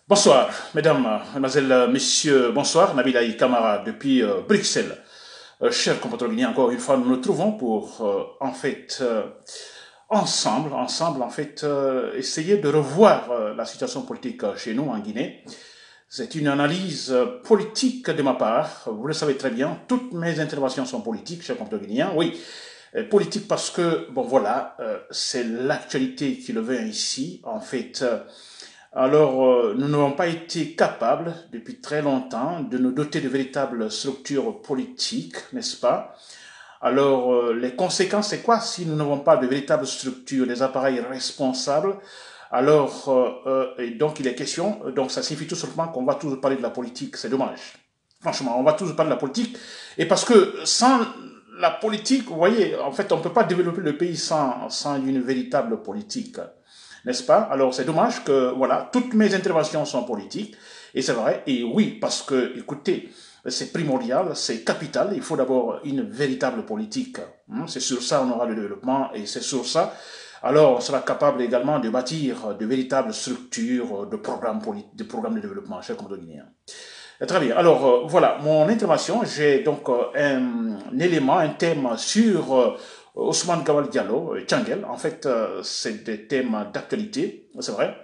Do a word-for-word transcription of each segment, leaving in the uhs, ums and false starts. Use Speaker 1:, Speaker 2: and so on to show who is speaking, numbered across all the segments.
Speaker 1: Bonsoir, mesdames, mesdemoiselles, messieurs, bonsoir, Nabil Aïe Kamara depuis euh, Bruxelles. Euh, chers compatriotes guinéens, encore une fois, nous nous trouvons pour, euh, en fait, euh, ensemble, ensemble, en fait, euh, essayer de revoir euh, la situation politique euh, chez nous en Guinée. C'est une analyse euh, politique de ma part, vous le savez très bien, toutes mes interventions sont politiques, chers compatriotes guinéens, oui. Euh, Politique parce que, bon voilà, euh, c'est l'actualité qui le veut ici, en fait. euh, alors, euh, nous n'avons pas été capables, depuis très longtemps, de nous doter de véritables structures politiques, n'est-ce pas? Alors, euh, les conséquences, c'est quoi si nous n'avons pas de véritables structures, des appareils responsables? Alors, euh, euh, et donc, il est question, donc ça signifie tout simplement qu'on va toujours parler de la politique, c'est dommage. Franchement, on va toujours parler de la politique, et parce que sans la politique, vous voyez, en fait, on ne peut pas développer le pays sans, sans une véritable politique, n'est-ce pas? Alors c'est dommage que, voilà, toutes mes interventions sont politiques, et c'est vrai, et oui, parce que, écoutez, c'est primordial, c'est capital, il faut d'abord une véritable politique. C'est sur ça qu'on aura le développement, et c'est sur ça, alors on sera capable également de bâtir de véritables structures de programmes, de, programmes de développement, chers compatriotes guinéens. Très bien. Alors, euh, voilà, mon intervention, j'ai donc euh, un, un élément, un thème sur euh, Ousmane Gawal Diallo, euh, Tchangel. En fait, euh, c'est des thèmes d'actualité, c'est vrai.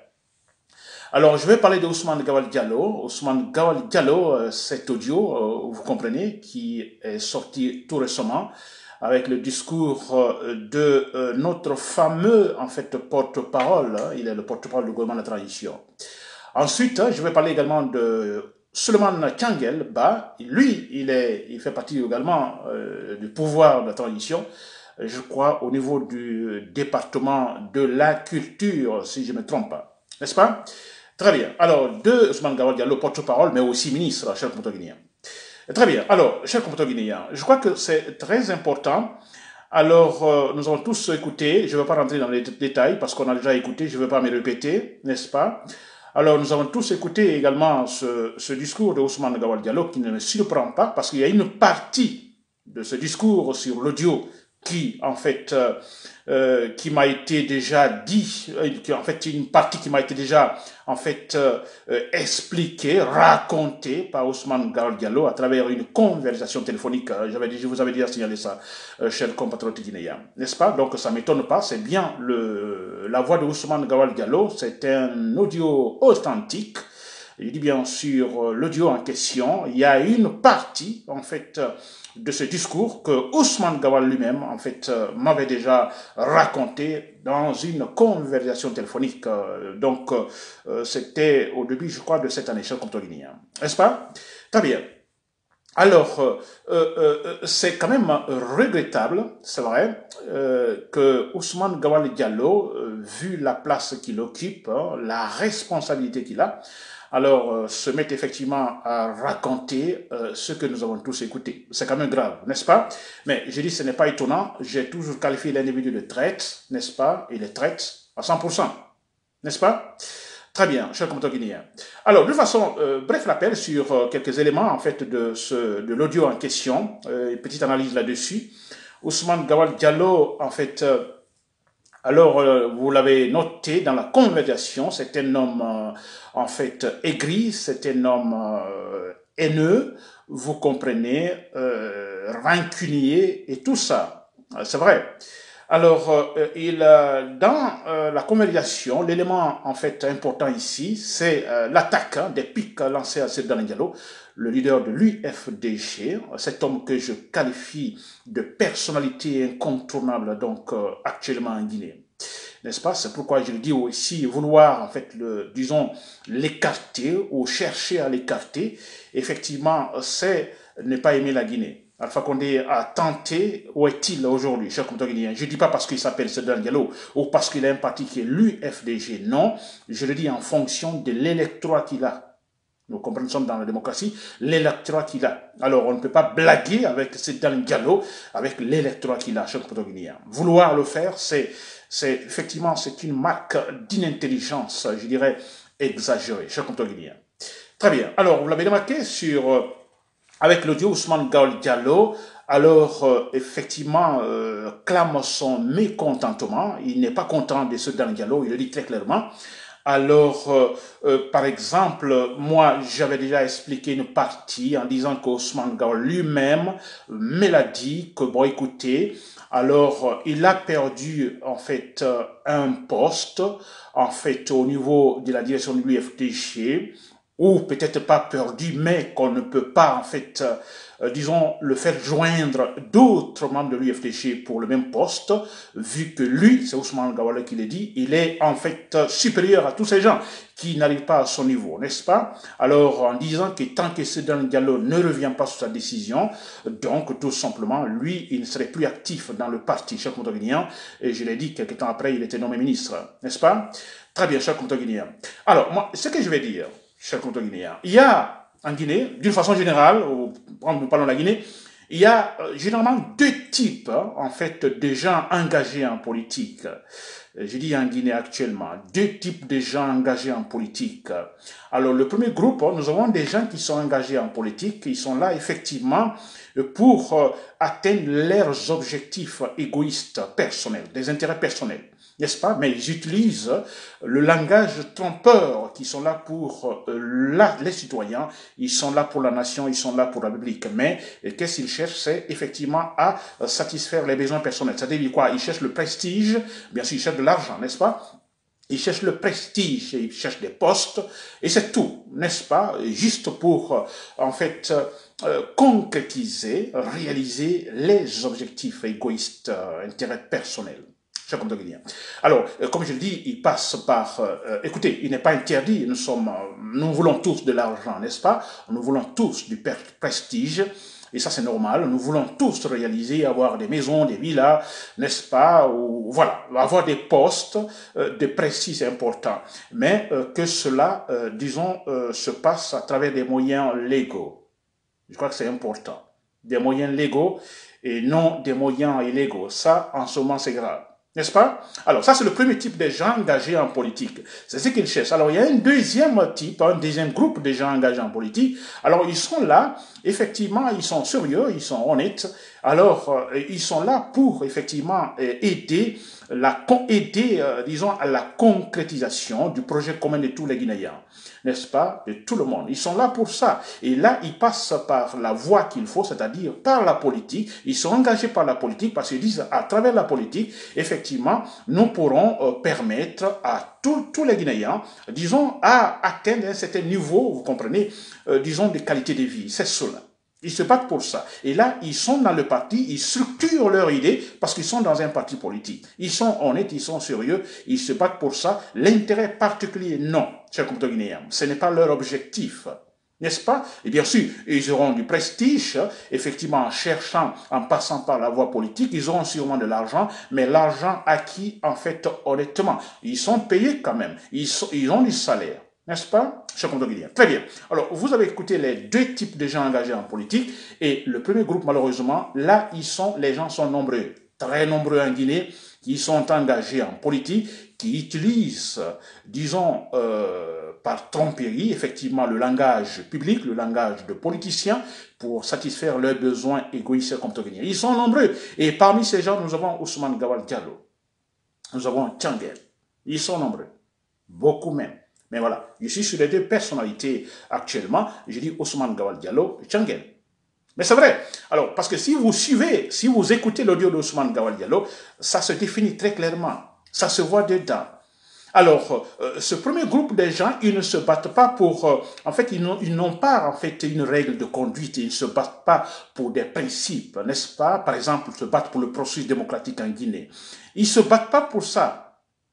Speaker 1: Alors, je vais parler de Ousmane Gawal Diallo. Ousmane Gawal Diallo, euh, cet audio, euh, vous comprenez, qui est sorti tout récemment avec le discours euh, de euh, notre fameux, en fait, porte-parole. Hein, il est le porte-parole du gouvernement de la transition. Ensuite, hein, je vais parler également de Suleiman Tchangel Ba. Lui, il, est, il fait partie également euh, du pouvoir de la transition, je crois, au niveau du département de la culture, si je ne me trompe pas. N'est-ce pas? Très bien. Alors, de Ousmane Gawal Diallo, porte-parole, mais aussi ministre, cher compatriote guinéen. Très bien. Alors, cher compatriote guinéen, je crois que c'est très important. Alors, euh, nous avons tous écouté, je ne vais pas rentrer dans les détails parce qu'on a déjà écouté, je ne vais pas me répéter, n'est-ce pas? Alors, nous avons tous écouté également ce, ce discours de Ousmane Gawal Diallo qui ne me surprend pas parce qu'il y a une partie de ce discours sur l'audio qui, en fait, euh, euh, qui m'a été déjà dit, euh, qui, en fait, une partie qui m'a été déjà, en fait, euh, euh, expliquée, racontée par Ousmane Gawal Diallo à travers une conversation téléphonique. J'avais dit, je vous avais déjà signalé ça, euh, chers compatriotes guinéens, n'est-ce pas? Donc, ça m'étonne pas, c'est bien le, la voix de Ousmane Gawal Diallo, c'est un audio authentique. Je dis bien sûr l'audio en question. Il y a une partie, en fait, de ce discours que Ousmane Gawal lui-même, en fait, m'avait déjà raconté dans une conversation téléphonique. Donc, c'était au début, je crois, de cette année, cher compatriote guinéen. N'est-ce pas? Très bien. Alors, euh, euh, c'est quand même regrettable, c'est vrai, euh, que Ousmane Gawal Diallo, euh, vu la place qu'il occupe, hein, la responsabilité qu'il a, alors euh, se met effectivement à raconter euh, ce que nous avons tous écouté. C'est quand même grave, n'est-ce pas? Mais j'ai dit, ce n'est pas étonnant, j'ai toujours qualifié l'individu de traître, n'est-ce pas? Il est traître à cent pour cent, n'est-ce pas? Très bien, cher compatriote guinéen. Alors, de façon, euh, bref rappel sur euh, quelques éléments en fait de, ce, de l'audio en question, euh, une petite analyse là-dessus. Ousmane Gawal Diallo, en fait, euh, alors euh, vous l'avez noté dans la conversation, c'est un homme euh, en fait aigri, c'est un homme euh, haineux, vous comprenez, euh, rancunier et tout ça. C'est vrai. Alors, euh, il, euh, dans euh, la conversation, l'élément en fait important ici, c'est euh, l'attaque hein, des pics lancés à Seydou Diallo, le leader de l'U F D G, cet homme que je qualifie de personnalité incontournable donc euh, actuellement en Guinée. N'est-ce pas? C'est pourquoi je le dis aussi, vouloir en fait, le, disons, l'écarter ou chercher à l'écarter, effectivement, c'est ne pas aimer la Guinée. Alpha Condé a tenté, où est-il aujourd'hui, cher compatriote guinéen? Je ne dis pas parce qu'il s'appelle Seydou Diallo ou parce qu'il a un parti qui est l'U F D G, non, je le dis en fonction de l'électorat qu'il a. Nous comprenons, nous sommes dans la démocratie, l'électorat qu'il a. Alors, on ne peut pas blaguer avec Seydou Diallo, avec l'électorat qu'il a, cher compatriote guinéen. Vouloir le faire, c'est, c'est effectivement, c'est une marque d'inintelligence, je dirais, exagérée, cher compatriote guinéen. Très bien. Alors, vous l'avez remarqué sur... avec l'audio, Ousmane Gawal Diallo, alors euh, effectivement, euh, clame son mécontentement. Il n'est pas content de ce Dan Diallo, il le dit très clairement. Alors, euh, euh, par exemple, moi, j'avais déjà expliqué une partie en disant qu'Ousmane Gawal lui-même me l'a dit, que bon, écoutez, alors, euh, il a perdu, en fait, euh, un poste, en fait, au niveau de la direction de l'U F D G, ou peut-être pas perdu, mais qu'on ne peut pas, en fait, euh, disons, le faire joindre d'autres membres de l'U F D G pour le même poste, vu que lui, c'est Ousmane Gawal qui l'a dit, il est en fait euh, supérieur à tous ces gens qui n'arrivent pas à son niveau, n'est-ce pas? Alors, en disant que tant que Sedan Diallo ne revient pas sur sa décision, donc, tout simplement, lui, il ne serait plus actif dans le parti Cheikh Oumar Guinéen, et je l'ai dit, quelques temps après, il était nommé ministre, n'est-ce pas? Très bien, Cheikh Oumar Guinéen. Alors, moi, ce que je vais dire, Cheikh Oumar Guinéen, il y a en Guinée, d'une façon générale, nous parlons de la Guinée, il y a euh, généralement deux types, hein, en fait, de gens engagés en politique. Je dis en Guinée actuellement, deux types de gens engagés en politique. Alors, le premier groupe, nous avons des gens qui sont engagés en politique, ils sont là effectivement pour euh, atteindre leurs objectifs égoïstes, personnels, des intérêts personnels. N'est-ce pas? Mais ils utilisent le langage trompeur, qui sont là pour euh, la, les citoyens, ils sont là pour la nation, ils sont là pour la République. Mais qu'est-ce qu'ils cherchent? C'est effectivement à satisfaire les besoins personnels. C'est-à-dire quoi? Ils cherchent le prestige, bien sûr, ils cherchent de l'argent, n'est-ce pas? Ils cherchent le prestige, ils cherchent des postes, et c'est tout, n'est-ce pas? Juste pour, en fait, euh, concrétiser, réaliser les objectifs égoïstes, euh, intérêts personnels. Alors, euh, comme je le dis, il passe par... Euh, écoutez, il n'est pas interdit, nous sommes, euh, nous voulons tous de l'argent, n'est-ce pas? Nous voulons tous du prestige, et ça c'est normal, nous voulons tous réaliser, avoir des maisons, des villas, n'est-ce pas? Ou, voilà, avoir des postes euh, de prestige, c'est important. Mais euh, que cela, euh, disons, euh, se passe à travers des moyens légaux. Je crois que c'est important. Des moyens légaux et non des moyens illégaux. Ça, en ce moment, c'est grave. N'est-ce pas? Alors, ça, c'est le premier type de gens engagés en politique. C'est ce qu'ils cherchent. Alors, il y a un deuxième type, un deuxième groupe de gens engagés en politique. Alors, ils sont là, effectivement, ils sont sérieux, ils sont honnêtes. Alors, euh, ils sont là pour, effectivement, euh, aider, la, aider euh, disons, à la concrétisation du projet commun de tous les Guinéens. N'est-ce pas? De tout le monde. Ils sont là pour ça. Et là, ils passent par la voie qu'il faut, c'est-à-dire par la politique. Ils sont engagés par la politique parce qu'ils disent, à travers la politique, effectivement, nous pourrons euh, permettre à tous, tous les Guinéens, disons, à atteindre un certain niveau, vous comprenez, euh, disons, de qualité de vie. C'est cela. Ils se battent pour ça. Et là, ils sont dans le parti, ils structurent leur idée parce qu'ils sont dans un parti politique. Ils sont honnêtes, ils sont sérieux, ils se battent pour ça. L'intérêt particulier, non, chers compatriotes guinéens. Ce n'est pas leur objectif. N'est-ce pas? Et bien sûr, ils auront du prestige, effectivement, en cherchant, en passant par la voie politique, ils auront sûrement de l'argent, mais l'argent acquis, en fait, honnêtement. Ils sont payés quand même. Ils, sont, ils ont du salaire. N'est-ce pas? Très bien. Alors, vous avez écouté les deux types de gens engagés en politique. Et le premier groupe, malheureusement, là, ils sont, les gens sont nombreux, très nombreux en Guinée, qui sont engagés en politique, qui utilisent, disons, euh, par tromperie, effectivement, le langage public, le langage de politiciens, pour satisfaire leurs besoins égoïstes comme Guinéens. Ils sont nombreux. Et parmi ces gens, nous avons Ousmane Gawal Diallo. Nous avons Tchangel. Ils sont nombreux. Beaucoup même. Mais voilà, je suis sur les deux personnalités actuellement. Je dis Ousmane Gawal Diallo et Tchangel. Mais c'est vrai. Alors, parce que si vous suivez, si vous écoutez l'audio d'Ousmane Gawal Diallo, ça se définit très clairement. Ça se voit dedans. Alors, euh, ce premier groupe de gens, ils ne se battent pas pour... Euh, en fait, ils n'ont pas en fait une règle de conduite. Ils ne se battent pas pour des principes, n'est-ce pas? Par exemple, se battre pour le processus démocratique en Guinée. Ils ne se battent pas pour ça.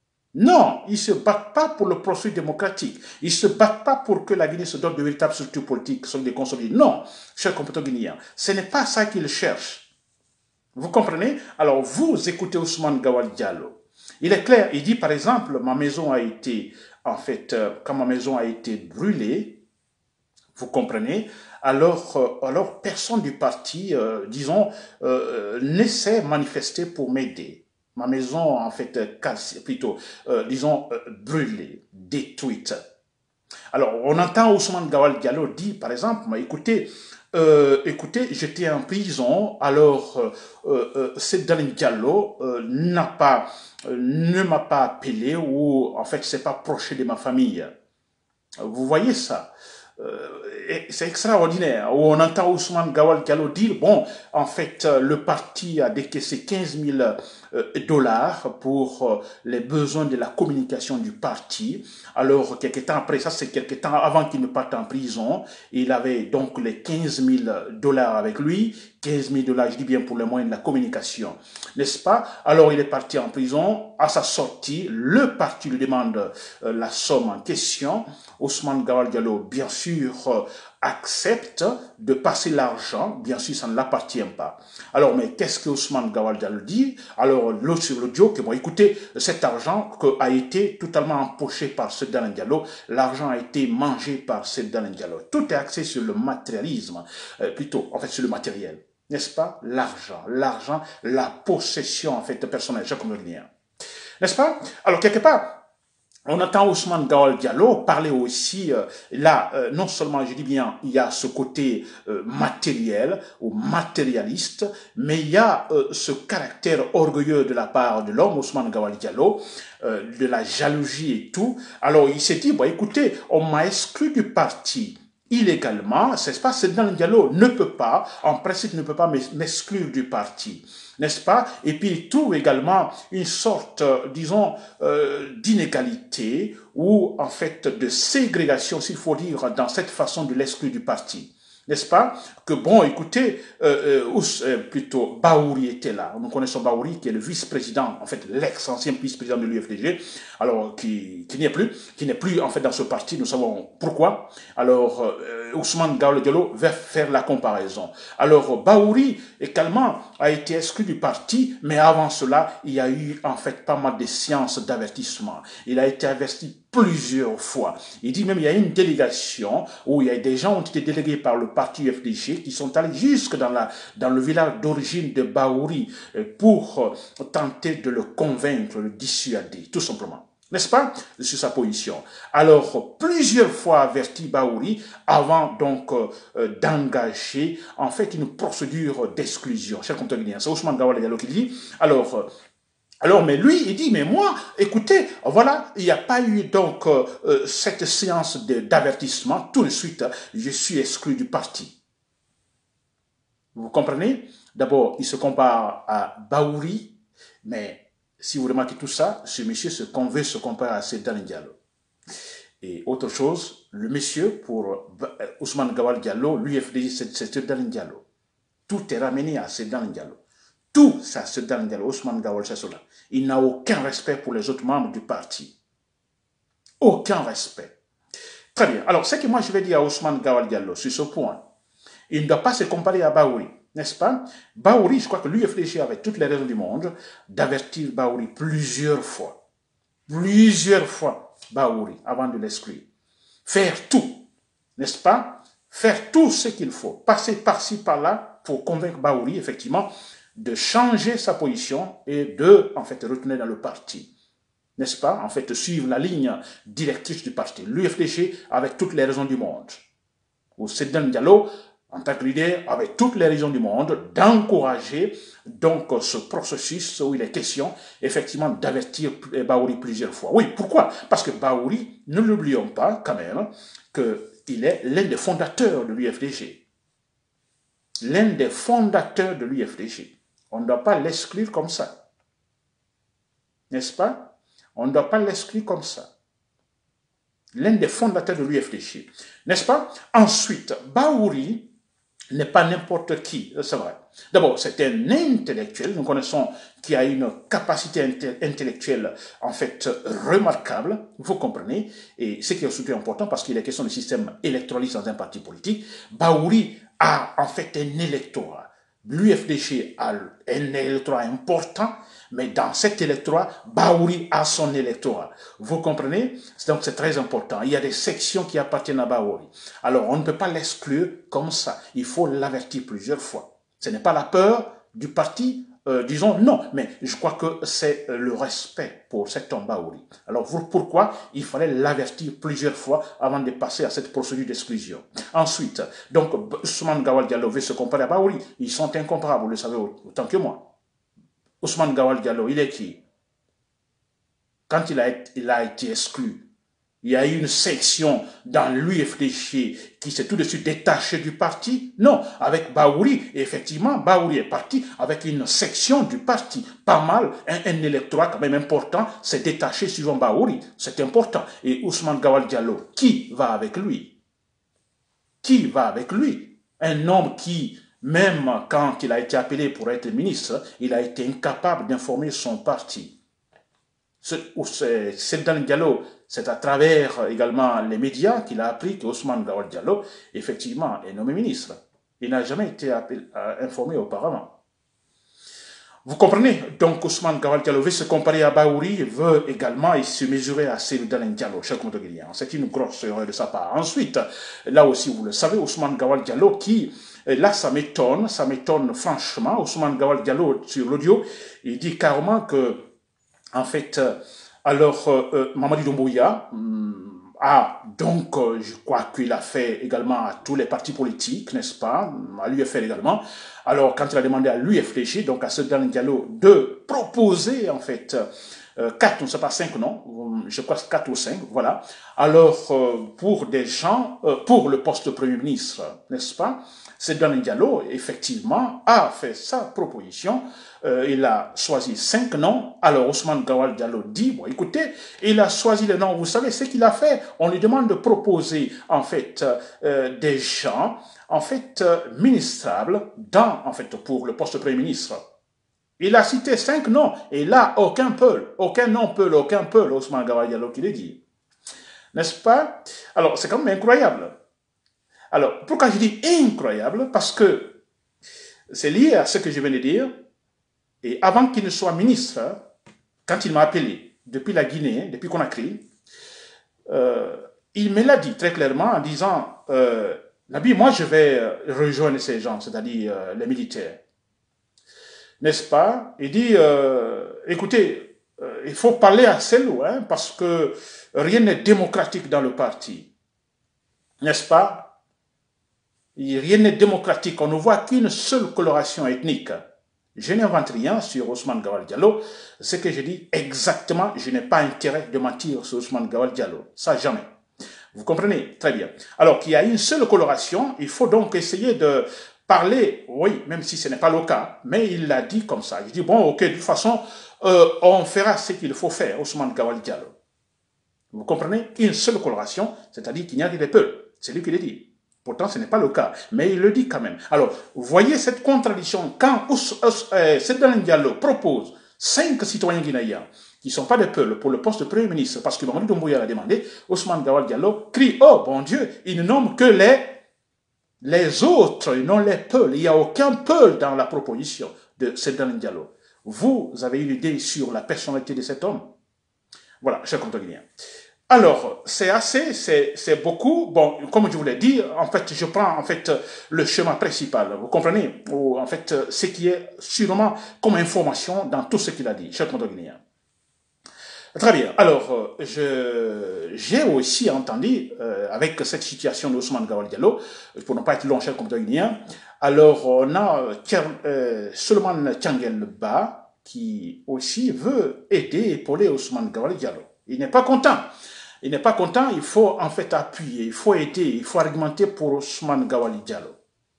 Speaker 1: Non, ils ne se battent pas pour le processus démocratique. Ils ne se battent pas pour que la Guinée se dote de véritables structures politiques, sont des consolidés. Non, chers compatriotes guinéens, ce n'est pas ça qu'ils cherchent. Vous comprenez? Alors, vous écoutez Ousmane Gawal Diallo. Il est clair, il dit par exemple, ma maison a été, en fait, euh, quand ma maison a été brûlée, vous comprenez, alors, euh, alors personne du parti, euh, disons, euh, ne s'est manifesté pour m'aider. Ma maison, en fait, cassée, plutôt, euh, disons, euh, brûlée, détruite. Alors, on entend Ousmane Gawal Diallo dire, par exemple, écoutez, euh, écoutez, j'étais en prison, alors euh, euh, cette Daniel Diallo euh, n'a pas, euh, ne m'a pas appelé ou en fait c'est pas proche de ma famille. Vous voyez ça? Euh, c'est extraordinaire. Où on entend Ousmane Gawal Diallo dire, bon, en fait, euh, le parti a décaissé quinze mille euh, dollars pour euh, les besoins de la communication du parti. Alors, quelques temps après, ça c'est quelques temps avant qu'il ne parte en prison, il avait donc les quinze mille dollars avec lui. quinze mille dollars, je dis bien pour les moyens de la communication, n'est-ce pas? Alors, il est parti en prison. À sa sortie, le parti lui demande euh, la somme en question. Ousmane Gawal Diallo, bien sûr, euh, accepte de passer l'argent. Bien sûr, ça ne l'appartient pas. Alors, mais qu'est-ce que Ousmane Gawal Diallo dit? Alors, l'autre sur l'audio, que moi, écoutez, cet argent que a été totalement empoché par ce Daniel Diallo, l'argent a été mangé par ce Daniel Diallo. Tout est axé sur le matérialisme, euh, plutôt, en fait, sur le matériel. N'est-ce pas? L'argent, l'argent, la possession, en fait, personnelle, je comprends bien. N'est-ce pas? Alors, quelque part, on entend Ousmane Gawal Diallo parler aussi, euh, là, euh, non seulement, je dis bien, il y a ce côté euh, matériel ou matérialiste, mais il y a euh, ce caractère orgueilleux de la part de l'homme, Ousmane Gawal Diallo, euh, de la jalousie et tout. Alors, il s'est dit, bon, écoutez, on m'a exclu du parti illégalement, c'est pas, c'est dans le Diallo ne peut pas, en principe ne peut pas m'exclure du parti, n'est-ce pas? Et puis il trouve également une sorte, euh, disons, euh, d'inégalité ou en fait de ségrégation, s'il faut dire, dans cette façon de l'exclure du parti. N'est-ce pas? Que bon, écoutez, euh, euh, euh, plutôt Bahouri était là. Nous connaissons Bahouri qui est le vice-président, en fait l'ex-ancien vice-président de l'U F D G, alors qui, qui n'y est plus, qui n'est plus en fait dans ce parti. Nous savons pourquoi. Alors euh, Ousmane Gawal Diallo va faire la comparaison. Alors Bahouri également a été exclu du parti, mais avant cela, il y a eu en fait pas mal de séances d'avertissement. Il a été averti plusieurs fois. Il dit même il y a une délégation où il y a des gens qui ont été délégués par le parti U F D G qui sont allés jusque dans, la, dans le village d'origine de Bahouri pour tenter de le convaincre, le dissuader, tout simplement. N'est-ce pas? Sur sa position. Alors, plusieurs fois averti Bahouri avant donc euh, d'engager en fait une procédure d'exclusion. Cher compteur guinéen, c'est Ousmane Gawal Diallo qui dit. Alors, euh, Alors, mais lui, il dit, mais moi, écoutez, voilà, il n'y a pas eu donc euh, cette séance d'avertissement. Tout de suite, je suis exclu du parti. Vous comprenez? D'abord, il se compare à Bahouri, mais si vous remarquez tout ça, ce monsieur se veut se comparer à Seydou Diallo. Et autre chose, le monsieur, pour Ousmane Gawal Diallo, l'U F D G, c'est Seydou Diallo. Tout est ramené à Seydou Diallo. Tout ça, c'est dans le Ousmane Gawal Diallo. Il n'a aucun respect pour les autres membres du parti. Aucun respect. Très bien. Alors, ce que moi je vais dire à Ousmane Gawal Diallo sur ce point, il ne doit pas se comparer à Bahouri, n'est-ce pas? Bahouri, je crois que l'U F D G avait toutes les raisons du monde d'avertir Bahouri plusieurs fois. Plusieurs fois, Bahouri, avant de l'exclure. Faire tout, n'est-ce pas? Faire tout ce qu'il faut. Passer par-ci, par-là pour convaincre Bahouri, effectivement, de changer sa position et de, en fait, retourner dans le parti. N'est-ce pas? En fait, suivre la ligne directrice du parti. L'U F D G avec toutes les raisons du monde. Ou Seydou Diallo, en tant que leader, avec toutes les raisons du monde, d'encourager donc ce processus où il est question, effectivement, d'avertir Bahouri plusieurs fois. Oui, pourquoi? Parce que Bahouri, ne l'oublions pas quand même, qu'il est l'un des fondateurs de l'U F D G. L'un des fondateurs de l'U F D G. On ne doit pas l'exclure comme ça. N'est-ce pas? On ne doit pas l'exclure comme ça. L'un des fondateurs de l'U F D G. N'est-ce pas? Ensuite, Bahouri n'est pas n'importe qui, c'est vrai. D'abord, c'est un intellectuel, nous connaissons, qui a une capacité intellectuelle, en fait, remarquable, vous comprenez, et ce qui est surtout important, parce qu'il est question de système électoraliste dans un parti politique, Bahouri a, en fait, un électorat. L'U F D G a un électorat important, mais dans cet électorat, Bahouri a son électorat. Vous comprenez? Donc c'est très important. Il y a des sections qui appartiennent à Bahouri. Alors on ne peut pas l'exclure comme ça. Il faut l'avertir plusieurs fois. Ce n'est pas la peur du parti euh, disons non, mais je crois que c'est le respect pour cet homme Bahouri. Alors pourquoi il fallait l'avertir plusieurs fois avant de passer à cette procédure d'exclusion. Ensuite, donc Ousmane Gawal Diallo veut se comparer à Bahouri. Ils sont incomparables, vous le savez autant que moi. Ousmane Gawal Diallo, il est qui? Quand il a, été, il a été exclu, il y a eu une section dans l'U F D G qui s'est tout de suite détachée du parti. Non, avec Bahouri, effectivement, Bahouri est parti avec une section du parti. Pas mal, un, un électorat quand même important s'est détaché suivant Bahouri. C'est important. Et Ousmane Gawal Diallo, qui va avec lui? Qui va avec lui? Un homme qui, même quand il a été appelé pour être ministre, il a été incapable d'informer son parti. Seydou Diallo, c'est à travers également les médias qu'il a appris que Ousmane Gawal Diallo, effectivement, est nommé ministre. Il n'a jamais été appelé, euh, informé auparavant. Vous comprenez? Donc Ousmane Gawal Diallo veut se comparer à Bahouri, veut également se mesurer à Seydou Diallo, cher Guinéen. C'est une grosse erreur de sa part. Ensuite, là aussi, vous le savez, Ousmane Gawal Diallo qui... Là, ça m'étonne, ça m'étonne franchement. Ousmane Gawal Diallo, sur l'audio, il dit carrément que en fait, euh, alors, euh, Mamadi Doumbouya hum, a donc, euh, je crois qu'il a fait également à tous les partis politiques, n'est-ce pas, à l'U F L également. Alors, quand il a demandé à l'U F D G, donc à Seydou Diallo, de proposer, en fait, euh, quatre, on ne sait pas, cinq noms, je crois quatre ou cinq, voilà. Alors, euh, pour des gens, euh, pour le poste de Premier ministre, n'est-ce pas, Seydou Diallo, effectivement, a fait sa proposition. Euh, il a choisi cinq noms. Alors, Ousmane Gawal Diallo dit, bon, écoutez, il a choisi les noms. Vous savez ce qu'il a fait? On lui demande de proposer, en fait, euh, des gens, en fait, euh, ministrables dans, en fait, pour le poste de Premier ministre. Il a cité cinq noms. Et là, aucun peul, aucun nom peul, aucun peul, Ousmane Gawal Diallo qui le dit. N'est-ce pas? Alors, c'est quand même incroyable. Alors, pourquoi je dis incroyable? Parce que c'est lié à ce que je viens de dire. Et avant qu'il ne soit ministre, quand il m'a appelé, depuis la Guinée, depuis Conakry, euh, il me l'a dit très clairement en disant, euh, Nabi, moi je vais rejoindre ces gens, c'est-à-dire euh, les militaires. N'est-ce pas? Il dit, euh, écoutez, euh, il faut parler assez loin parce que rien n'est démocratique dans le parti. N'est-ce pas? Rien n'est démocratique, on ne voit qu'une seule coloration ethnique. Je n'invente rien sur Ousmane Gawal Diallo. Ce que je dis exactement, je n'ai pas intérêt de mentir sur Ousmane Gawal Diallo. Ça, jamais. Vous comprenez? Très bien. Alors qu'il y a une seule coloration, il faut donc essayer de parler, oui, même si ce n'est pas le cas, mais il l'a dit comme ça. Il dit, bon, ok, de toute façon, euh, on fera ce qu'il faut faire, Ousmane Gawal Diallo. Vous comprenez? Une seule coloration, c'est-à-dire qu'il n'y a que des peuples. C'est lui qui le dit. Pourtant, ce n'est pas le cas, mais il le dit quand même. Alors, vous voyez cette contradiction quand euh, Seydou Diallo propose cinq citoyens guinéens qui ne sont pas des peuples pour le poste de Premier ministre, parce que Mamadi Doumbouya l'a demandé, Ousmane Gawal Diallo crie, oh bon Dieu, il ne nomme que les, les autres, et non les peuples. Il n'y a aucun peuple dans la proposition de Seydou Diallo. Vous avez une idée sur la personnalité de cet homme? Voilà, cher compte guinéen. Alors, c'est assez, c'est beaucoup. Bon, comme je vous l'ai dit, en fait, je prends en fait le chemin principal. Vous comprenez? Ou en fait, ce qui est sûrement comme information dans tout ce qu'il a dit, cher Guinéen. Très bien. Alors, je j'ai aussi entendu, euh, avec cette situation d'Ousmane Gawal Diallo, pour ne pas être long, cher Guinéen, alors on a euh, Souleymane Tiangel Ba qui aussi veut aider et épauler Ousmane Gawal Diallo. Il n'est pas content. Il n'est pas content, il faut en fait appuyer, il faut aider, il faut argumenter pour Ousmane Gawal Diallo.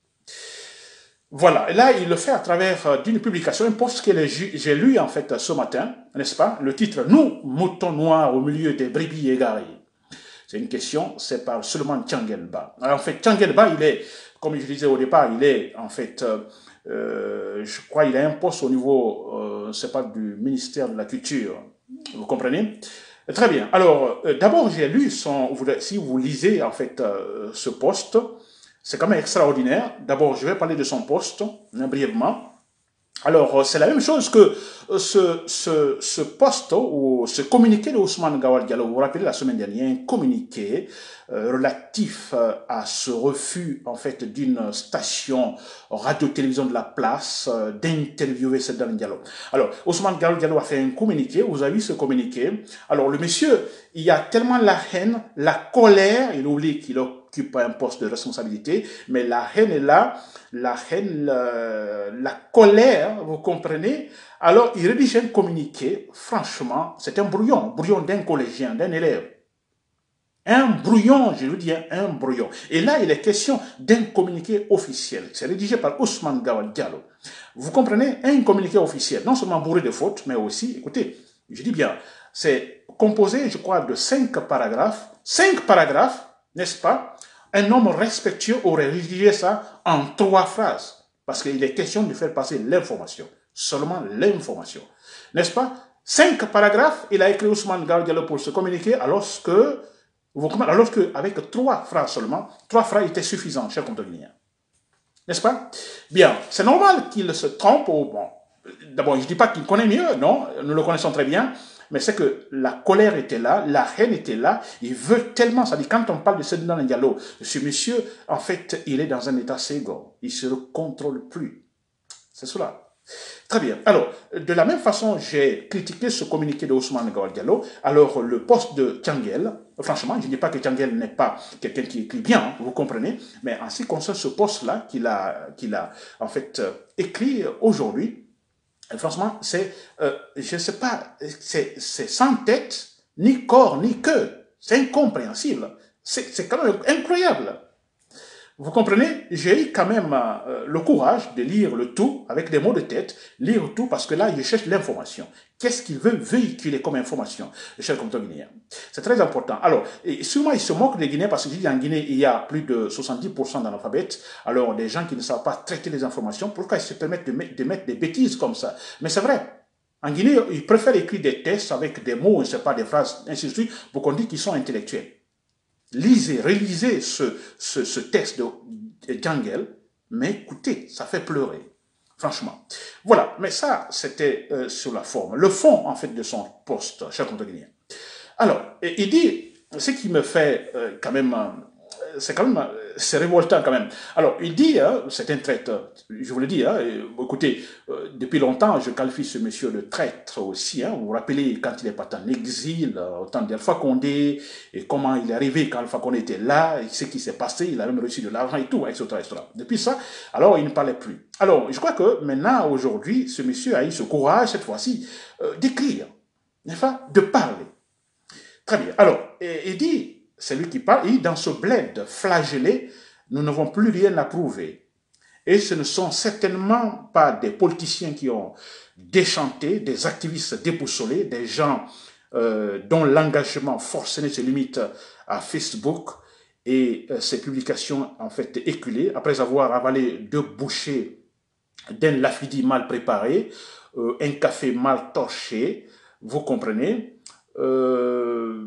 Speaker 1: Voilà, et là il le fait à travers d'une publication, un post que j'ai lu en fait ce matin, n'est-ce pas? Le titre « Nous, moutons noirs au milieu des brebis égarées ». C'est une question, c'est par Souleymane Tiangel Ba. Alors en fait, Tiangel Ba, il est, comme je disais au départ, il est en fait, euh, je crois il a un poste au niveau, euh, c'est pas du ministère de la Culture, vous comprenez? Très bien. Alors, euh, d'abord, j'ai lu son... Si vous lisez, en fait, euh, ce poste, c'est quand même extraordinaire. D'abord, je vais parler de son poste, hein, brièvement. Alors, c'est la même chose que euh, ce, ce, ce poste, ou ce communiqué de Ousmane Gawal Diallo. Vous vous rappelez, la semaine dernière, un communiqué euh, relatif euh, à ce refus en fait d'une station radio-télévision de la place euh, d'interviewer Sedan Diallo. Alors, Ousmane Diallo a fait un communiqué, vous avez vu ce communiqué. Alors, le monsieur, il y a tellement la haine, la colère, il oublie qu'il occupe un poste de responsabilité, mais la haine est là, la haine, la, la colère, vous comprenez? Alors, il rédige un communiqué, franchement, c'est un brouillon, brouillon d'un collégien, d'un élève. Un brouillon, je veux dire un brouillon. Et là, il est question d'un communiqué officiel. C'est rédigé par Ousmane Gawal Diallo. Vous comprenez? Un communiqué officiel, non seulement bourré de fautes, mais aussi, écoutez, je dis bien, c'est composé, je crois, de cinq paragraphes. Cinq paragraphes, n'est-ce pas? Un homme respectueux aurait rédigé ça en trois phrases. Parce qu'il est question de faire passer l'information. Seulement l'information. N'est-ce pas? Cinq paragraphes, il a écrit Ousmane Gawal Diallo pour se communiquer, alors que alors qu'avec trois phrases seulement, trois phrases étaient suffisantes, chers contemporains. N'est-ce pas? Bien, c'est normal qu'il se trompe. Bon, d'abord, je ne dis pas qu'il connaît mieux, non, nous le connaissons très bien, mais c'est que la colère était là, la haine était là, il veut tellement, ça dit, quand on parle de Sedan Diallo, ce monsieur, en fait, il est dans un état ségo, il ne se contrôle plus. C'est cela. Très bien. Alors, de la même façon, j'ai critiqué ce communiqué de Ousmane Gawal Diallo. Alors, le poste de Tiangel, franchement, je ne dis pas que Tiangel n'est pas quelqu'un qui écrit bien, vous comprenez, mais en ce qui concerne ce poste-là qu'il a, qu'il a, en fait, euh, écrit aujourd'hui, franchement, c'est, euh, je ne sais pas, c'est sans tête, ni corps, ni queue. C'est incompréhensible. C'est quand même incroyable. Vous comprenez? J'ai eu quand même euh, le courage de lire le tout avec des mots de tête, lire tout parce que là, je cherche l'information. Qu'est-ce qu'il veut véhiculer comme information, cher compteur guinéen? C'est très important. Alors, et sûrement, il se moque des Guinéens parce qu'en Guinée, il y a plus de soixante-dix pour cent d'analphabètes. Alors, des gens qui ne savent pas traiter les informations, pourquoi ils se permettent de mettre, de mettre des bêtises comme ça? Mais c'est vrai. En Guinée, ils préfèrent écrire des textes avec des mots, je ne sais pas, des phrases, ainsi de suite, pour qu'on dise qu'ils sont intellectuels. Lisez, relisez ce, ce, ce texte de Tiangel, mais écoutez, ça fait pleurer, franchement. Voilà, mais ça, c'était euh, sur la forme. Le fond, en fait, de son poste, cher compteur guinéen. Alors, il dit, ce qui me fait euh, quand même, euh, c'est quand même, c'est révoltant quand même. Alors, il dit, hein, c'est un traître, je vous le dis, hein, écoutez, euh, depuis longtemps, je qualifie ce monsieur de traître aussi. Hein, vous vous rappelez quand il est parti en exil, euh, au temps d'Alpha Condé, et comment il est arrivé quand Alpha Condé était là, et ce qui s'est passé, il a même reçu de l'argent et tout, et cetera, et cetera. Depuis ça, alors il ne parlait plus. Alors, je crois que maintenant, aujourd'hui, ce monsieur a eu ce courage, cette fois-ci, euh, d'écrire, n'est-ce pas, de parler. Très bien. Alors, il dit, c'est lui qui parle, il dit, dans ce bled flagellé, nous n'avons plus rien à prouver. Et ce ne sont certainement pas des politiciens qui ont déchanté, des activistes déboussolés, des gens euh, dont l'engagement forcené se limite à Facebook et euh, ses publications en fait éculées, après avoir avalé deux bouchées d'un lafidi mal préparé, euh, un café mal torché, vous comprenez, euh,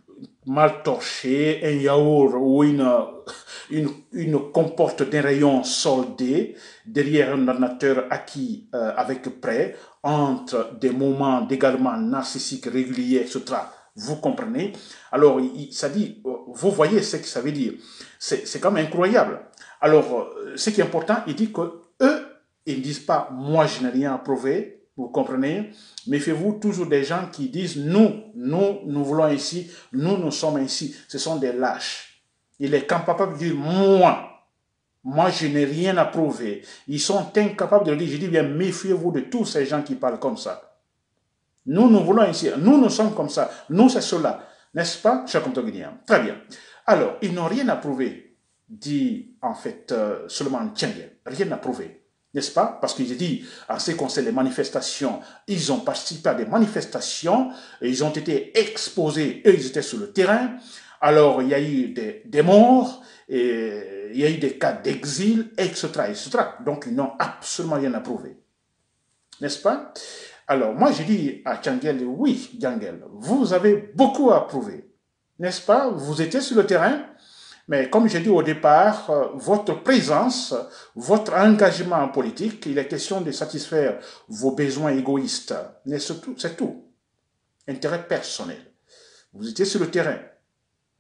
Speaker 1: mal torché, un yaourt ou une, une, une comporte d'un rayon soldé, derrière un ordinateur acquis euh, avec prêt, entre des moments d'également narcissiques réguliers, et cetera. Vous comprenez? Alors, il, ça dit, vous voyez ce que ça veut dire. C'est quand même incroyable. Alors, ce qui est important, il dit que eux, ils ne disent pas, moi je n'ai rien à prouver. Vous comprenez? Méfiez-vous toujours des gens qui disent nous, nous, nous voulons ici, nous, nous sommes ici. Ce sont des lâches. Il est incapable de dire moi, moi je n'ai rien à prouver. Ils sont incapables de le dire. Je dis bien, méfiez-vous de tous ces gens qui parlent comme ça. Nous, nous voulons ici, nous, nous sommes comme ça. Nous, c'est cela. N'est-ce pas, cher compteur guinéen? Très bien. Alors, ils n'ont rien à prouver, dit en fait euh, seulement Tiangel. Rien à prouver. N'est-ce pas? Parce qu'il dit, en ce qui concerne les manifestations, ils ont participé à des manifestations, et ils ont été exposés, eux, ils étaient sur le terrain. Alors, il y a eu des, des morts, et il y a eu des cas d'exil, et cetera, et cetera. Donc, ils n'ont absolument rien à prouver. N'est-ce pas? Alors, moi, je dis à Tiangel, oui, Tiangel, vous avez beaucoup à prouver. N'est-ce pas? Vous étiez sur le terrain. Mais comme j'ai dit au départ, euh, votre présence, votre engagement en politique, il est question de satisfaire vos besoins égoïstes. C'est tout, c'est tout. Intérêt personnel. Vous étiez sur le terrain.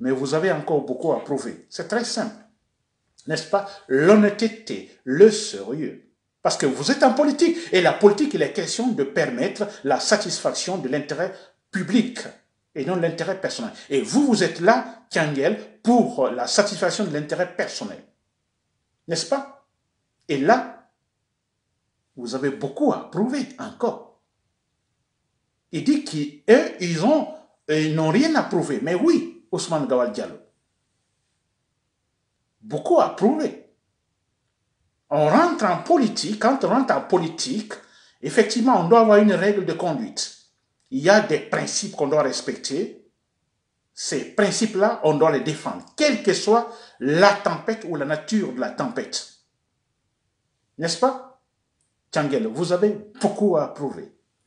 Speaker 1: mais vous avez encore beaucoup à prouver. C'est très simple, n'est-ce pas? L'honnêteté, le sérieux. Parce que vous êtes en politique, et la politique, il est question de permettre la satisfaction de l'intérêt public et non l'intérêt personnel. Et vous, vous êtes là, Tiangel, pour la satisfaction de l'intérêt personnel. N'est-ce pas? Et là, vous avez beaucoup à prouver encore. Il dit qu'eux, ils ont, ils n'ont rien à prouver. Mais oui, Ousmane Gawal Diallo. Beaucoup à prouver. On rentre en politique, quand on rentre en politique, effectivement, on doit avoir une règle de conduite. Il y a des principes qu'on doit respecter. Ces principes-là, on doit les défendre, quelle que soit la tempête ou la nature de la tempête. N'est-ce pas? Tiangel, vous avez beaucoup à prouver.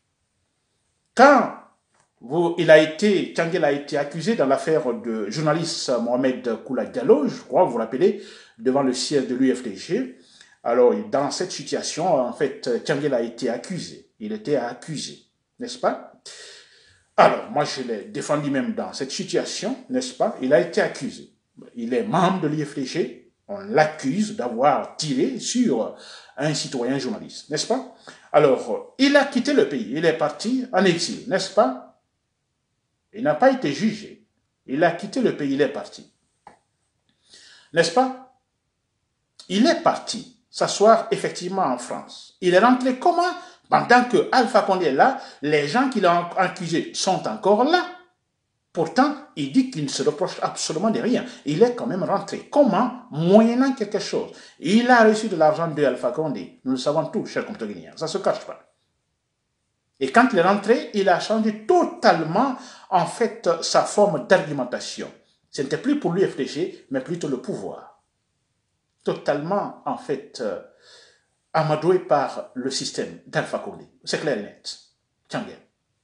Speaker 1: Quand vous, il a été, Tiangel a été accusé dans l'affaire de journaliste Mohamed Koula Diallo, je crois, vous vous rappelez, devant le siège de l'U F D G. Alors, dans cette situation, en fait, Tiangel a été accusé. Il était accusé, n'est-ce pas? Alors, moi, je l'ai défendu même dans cette situation, n'est-ce pas? Il a été accusé. Il est membre de l'U F D G. On l'accuse d'avoir tiré sur un citoyen journaliste, n'est-ce pas? Alors, il a quitté le pays. Il est parti en exil, n'est-ce pas? Il n'a pas été jugé. Il a quitté le pays, il est parti. N'est-ce pas? Il est parti s'asseoir effectivement en France. Il est rentré comment? Pendant que Alpha Condé est là, les gens qui l'ont accusé sont encore là. Pourtant, il dit qu'il ne se reproche absolument de rien. Il est quand même rentré. Comment? Moyennant quelque chose. Il a reçu de l'argent de Alpha Condé. Nous le savons tous, chers compatriotes guinéens. Ça ne se cache pas. Et quand il est rentré, il a changé totalement, en fait, sa forme d'argumentation. Ce n'était plus pour l'U F D G, mais plutôt le pouvoir. Totalement, en fait, euh, amadoué par le système d'Alpha Condé. C'est clair et net. Tiangel.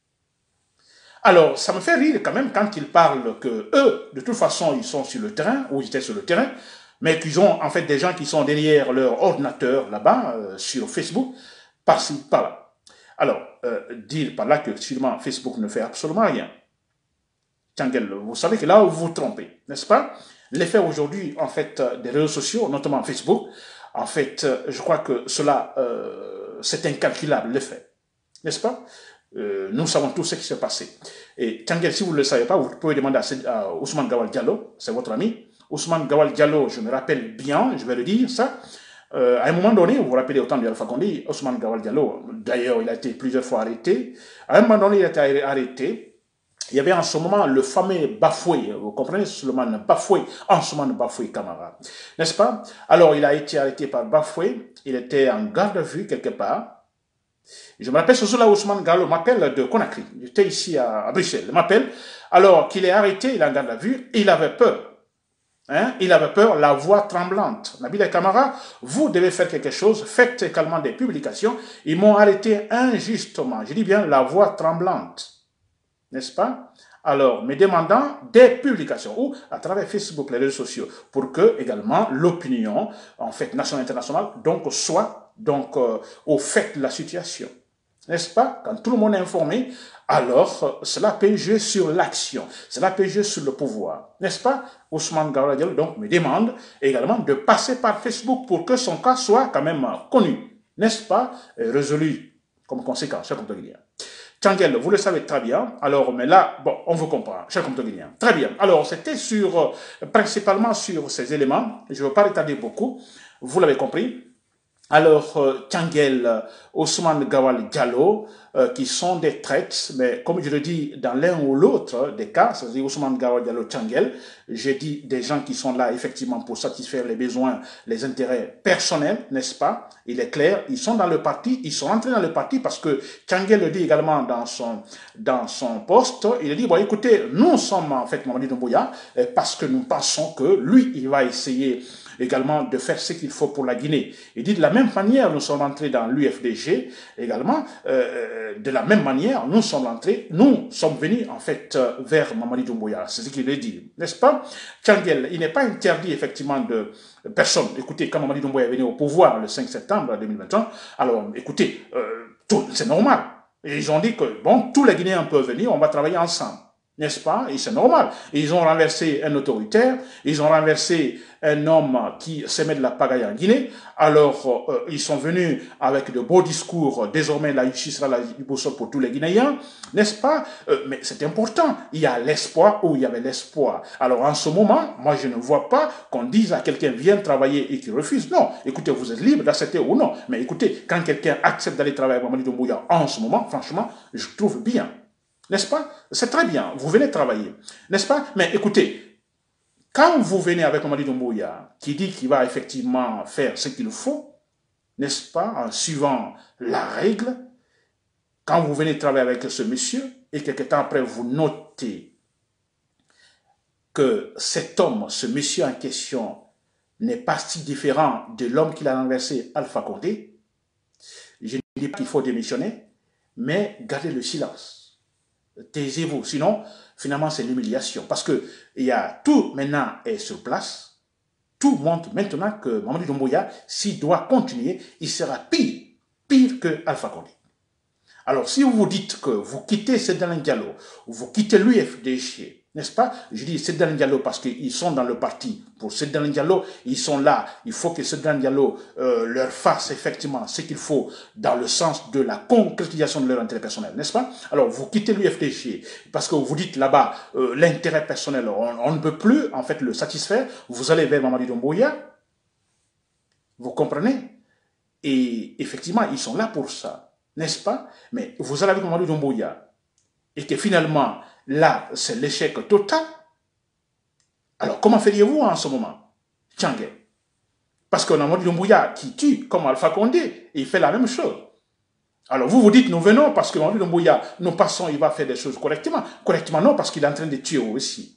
Speaker 1: Alors, ça me fait rire quand même quand ils parlent que eux, de toute façon, ils sont sur le terrain, ou ils étaient sur le terrain, mais qu'ils ont en fait des gens qui sont derrière leur ordinateur là-bas, euh, sur Facebook, par-ci, par-là. Alors, euh, dire par là que sûrement Facebook ne fait absolument rien. Tiangel, vous savez que là, vous vous trompez, n'est-ce pas? L'effet aujourd'hui, en fait, des réseaux sociaux, notamment Facebook, en fait, je crois que cela, euh, c'est incalculable, l'effet, n'est-ce pas? Euh, nous savons tout ce qui s'est passé. Et Tiangel, si vous ne le savez pas, vous pouvez demander à, à Ousmane Gawal Diallo, c'est votre ami. Ousmane Gawal Diallo, je me rappelle bien, je vais le dire ça. Euh, à un moment donné, vous vous rappelez au temps de Alpha Condé, Ousmane Gawal Diallo, d'ailleurs, il a été plusieurs fois arrêté. À un moment donné, il a été arrêté. Il y avait en ce moment le fameux Bafoué, vous comprenez, Suleiman Bafoué, en ce moment Bafoué Camara, n'est-ce pas? Alors, il a été arrêté par Bafoué, il était en garde à vue quelque part. Je me rappelle, ce jour-là, Ousmane Gallo m'appelle de Conakry. J'étais ici à, à Bruxelles. Il m'appelle. Alors qu'il est arrêté, il est en garde à vue, il avait peur. Hein? Il avait peur, la voix tremblante. Nabil Kamara, vous devez faire quelque chose, faites également des publications. Ils m'ont arrêté injustement. Je dis bien la voix tremblante. N'est-ce pas? Alors, me demandant des publications, ou à travers Facebook, les réseaux sociaux, pour que également l'opinion, en fait, nationale et internationale, donc, soit donc euh, au fait de la situation. N'est-ce pas? Quand tout le monde est informé, alors euh, cela peut jouer sur l'action, cela peut jouer sur le pouvoir. N'est-ce pas? Ousmane Gawal Diallo donc me demande également de passer par Facebook pour que son cas soit quand même euh, connu. N'est-ce pas? Et résolu comme conséquence, cher compatriotes guinéens. Tiangel, vous le savez très bien. Alors, mais là, bon, on vous comprend, cher compatriotes guinéens. Très bien. Alors, c'était sur, euh, principalement sur ces éléments. Je ne veux pas retarder beaucoup. Vous l'avez compris. Alors, euh, Tiangel, euh, Ousmane Gawal Diallo, euh, qui sont des traites, mais comme je le dis dans l'un ou l'autre des cas, c'est-à-dire Ousmane Gawal Diallo, Tiangel, j'ai dit des gens qui sont là effectivement pour satisfaire les besoins, les intérêts personnels, n'est-ce pas? Il est clair, ils sont dans le parti, ils sont entrés dans le parti parce que Tiangel le dit également dans son, dans son poste, il a dit, bon écoutez, nous sommes en fait Mamadi Doumbouya parce que nous pensons que lui, il va essayer également de faire ce qu'il faut pour la Guinée. Il dit de la même manière, nous sommes entrés dans l'U F D G également, euh, de la même manière, nous sommes entrés, nous sommes venus en fait euh, vers Mamadi Doumbouya, c'est ce qu'il veut dire, n'est-ce pas? Tiangel, il n'est pas interdit effectivement de personne. Écoutez, quand Mamadi Doumbouya est venu au pouvoir le cinq septembre deux mille vingt et un, alors écoutez, euh, c'est normal. Et ils ont dit que bon, tous les Guinéens peuvent venir, on va travailler ensemble. N'est-ce pas? Et c'est normal. Ils ont renversé un autoritaire, ils ont renversé un homme qui s'aimait de la pagaille en Guinée. Alors, euh, ils sont venus avec de beaux discours. Désormais, la justice sera la boussole pour tous les Guinéens. N'est-ce pas? euh, Mais c'est important. Il y a l'espoir où il y avait l'espoir. Alors, en ce moment, moi, je ne vois pas qu'on dise à quelqu'un, viens travailler et qu'il refuse. Non. Écoutez, vous êtes libre d'accepter ou non. Mais écoutez, quand quelqu'un accepte d'aller travailler avec Mamadi Doumbouya en ce moment, franchement, je trouve bien. N'est-ce pas? C'est très bien, vous venez travailler. N'est-ce pas? Mais écoutez, quand vous venez avec Mamadi Doumbouya, qui dit qu'il va effectivement faire ce qu'il faut, n'est-ce pas, en suivant la règle, quand vous venez travailler avec ce monsieur, et quelque temps après vous notez que cet homme, ce monsieur en question, n'est pas si différent de l'homme qui l'a renversé, Alpha Condé, je ne dis pas qu'il faut démissionner, mais gardez le silence. Taisez-vous, sinon, finalement, c'est l'humiliation. Parce que il y a tout maintenant est sur place. Tout montre maintenant que Mamadi Doumbouya, s'il doit continuer, il sera pire, pire que Alpha Condé. Alors, si vous vous dites que vous quittez Seydina Diallo, vous quittez l'U F D G, n'est-ce pas? Je dis Seydina Diallo parce qu'ils sont dans le parti. Pour Seydina Diallo, ils sont là. Il faut que Seydina Diallo euh, leur fasse effectivement ce qu'il faut dans le sens de la concrétisation de leur intérêt personnel, n'est-ce pas? Alors, vous quittez l'U F D G parce que vous dites là-bas, euh, l'intérêt personnel, on, on ne peut plus en fait le satisfaire. Vous allez vers Mamadi Doumbouya. Vous comprenez? Et effectivement, ils sont là pour ça. N'est-ce pas? Mais vous allez avec Mamadi Doumbouya et que finalement, là, c'est l'échec total. Alors, comment feriez-vous en ce moment? Tchangé. Parce qu'on a Mamadi Doumbouya qui tue comme Alpha Condé et il fait la même chose. Alors, vous vous dites, nous venons parce que Mamadi Doumbouya, nous passons, il va faire des choses correctement. Correctement, non, parce qu'il est en train de tuer aussi.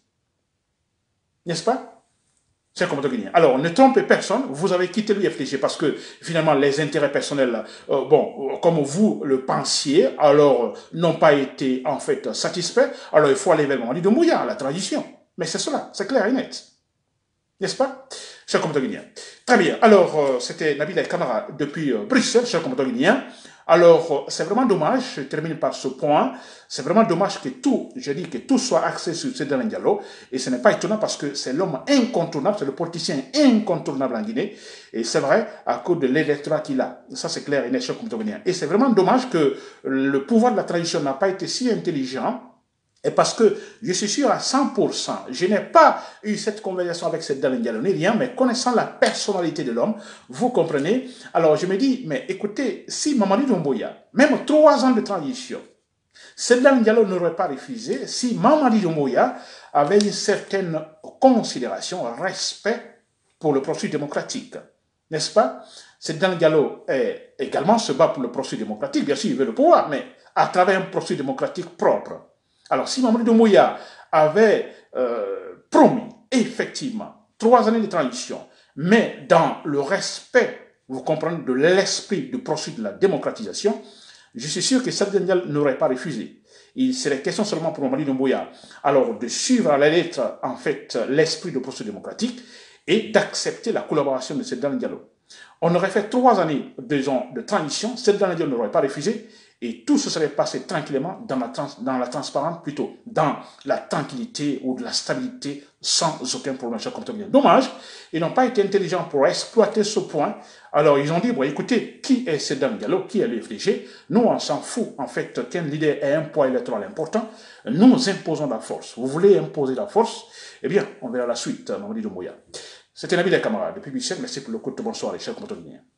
Speaker 1: N'est-ce pas? C'est comme Guinée. Alors, ne trompez personne, vous avez quitté l'U F D G parce que finalement les intérêts personnels, euh, bon, comme vous le pensiez, alors n'ont pas été en fait satisfaits. Alors il faut aller vers Mamadi Doumbouya, la tradition. Mais c'est cela, c'est clair et net. N'est-ce pas? Cher combattant guinéen. Très bien. Alors, euh, c'était Nabil El Kamara depuis euh, Bruxelles, cher combattant guinéen. Alors, euh, c'est vraiment dommage, je termine par ce point, c'est vraiment dommage que tout, je dis que tout soit axé sur Seydina Diallo, et ce n'est pas étonnant parce que c'est l'homme incontournable, c'est le politicien incontournable en Guinée, et c'est vrai, à cause de l'électorat qu'il a. Ça, c'est clair et net, cher combattant guinéen. Et c'est vraiment dommage que le pouvoir de la tradition n'a pas été si intelligent. Et parce que je suis sûr à cent pour cent, je n'ai pas eu cette conversation avec cette Seydina Diallo, ni rien, mais connaissant la personnalité de l'homme, vous comprenez. Alors je me dis, mais écoutez, si Mamadi Doumbouya, même trois ans de transition, Seydina Diallo n'aurait pas refusé, si Mamadi Doumbouya avait une certaine considération, respect pour le processus démocratique, n'est-ce pas? Seydina Diallo est, également se bat pour le processus démocratique, bien sûr il veut le pouvoir, mais à travers un processus démocratique propre. Alors, si Mamadi Doumbouya avait euh, promis, effectivement, trois années de transition, mais dans le respect, vous comprenez, de l'esprit du processus de la démocratisation, je suis sûr que Seydina Diallo n'aurait pas refusé. Il serait question seulement pour Mamadi Doumbouya, alors de suivre à la lettre, en fait, l'esprit du processus démocratique et d'accepter la collaboration de Seydina Diallo. On aurait fait trois années, disons, de transition, Seydina Diallo n'aurait pas refusé, et tout se serait passé tranquillement dans la, trans, dans la transparence, plutôt dans la tranquillité ou de la stabilité sans aucun problème. Dommage, ils n'ont pas été intelligents pour exploiter ce point. Alors ils ont dit, bon écoutez, qui est Seydina Diallo, qui est le F D G? Nous on s'en fout en fait qu'un leader ait un poids électoral important. Nous imposons la force. Vous voulez imposer la force? Eh bien, on verra la suite, Mamadi Doumbouya. C'était Nabil El Kamara depuis Bruxelles. Merci pour le coup de bonsoir, les chers compatriotes.